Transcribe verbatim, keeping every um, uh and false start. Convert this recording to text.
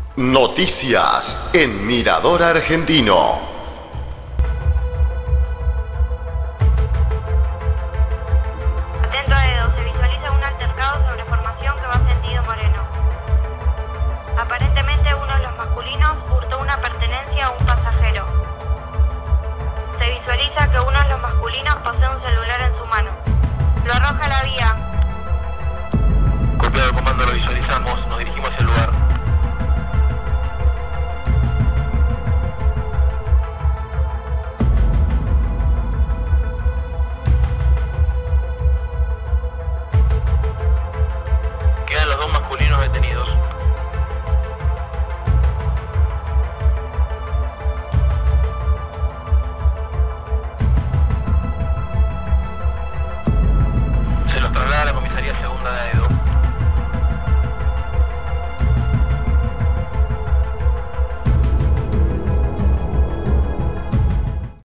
Noticias en Mirador Argentino. Atento a dedo, se visualiza un altercado sobre formación que va a sentido Moreno. Aparentemente uno de los masculinos hurtó una pertenencia a un pasajero. Se visualiza que uno de los masculinos posee un celular en su mano. Lo arroja a la vía.